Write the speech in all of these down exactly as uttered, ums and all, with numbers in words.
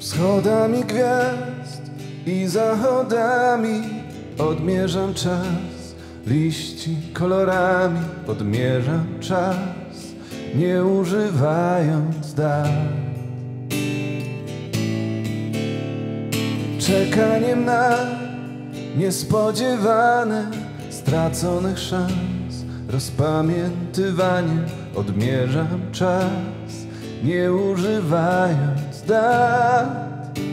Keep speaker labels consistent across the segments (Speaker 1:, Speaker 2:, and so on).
Speaker 1: Wschodami gwiazd i zachodami odmierzam czas, liści kolorami odmierzam czas, nie używając dat. Czekaniem na niespodziewane straconych szans, rozpamiętywaniem odmierzam czas, nie używając dat.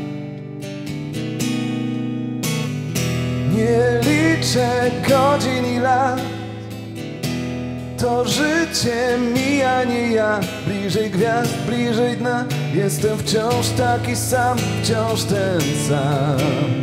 Speaker 1: Nie liczę godzin i lat, to życie mija, nie ja. Bliżej gwiazd, bliżej dna, jestem wciąż taki sam, wciąż ten sam.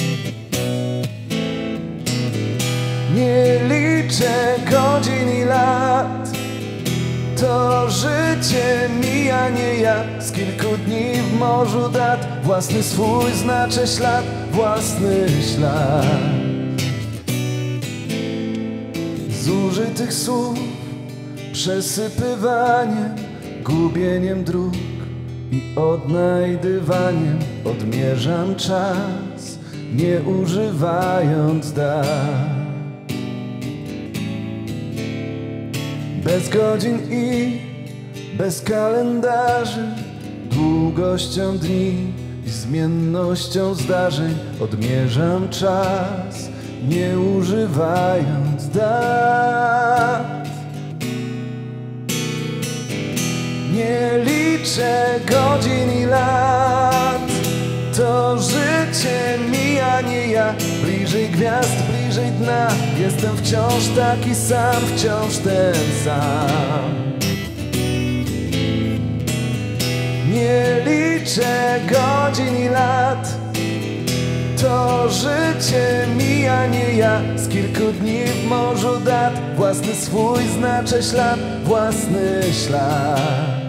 Speaker 1: Nie liczę godzin i lat, to życie mija, nie ja. Z kilku dni w morzu dat, własny swój znaczę ślad, własny ślad. Zużytych słów przesypywaniem, gubieniem dróg i odnajdywaniem odmierzam czas, nie używając dat. Bez godzin i bez kalendarzy, długością dni i zmiennością zdarzeń odmierzam czas, nie używając dat. Nie liczę godzin i lat, to życie mija, nie ja. Bliżej gwiazd, bliżej dna, jestem wciąż taki sam, wciąż ten sam. Nie liczę godzin i lat, to życie mija, nie ja. Z kilku dni w morzu dat, własny swój znaczę ślad, własny ślad.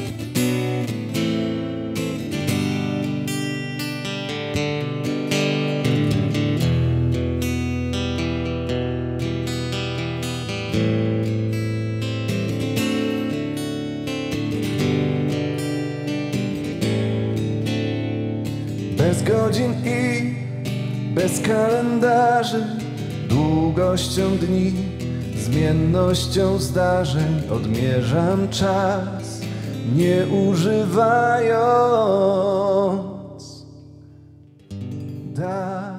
Speaker 1: Bez godzin i bez kalendarzy, długością dni, zmiennością zdarzeń odmierzam czas, nie używając dat.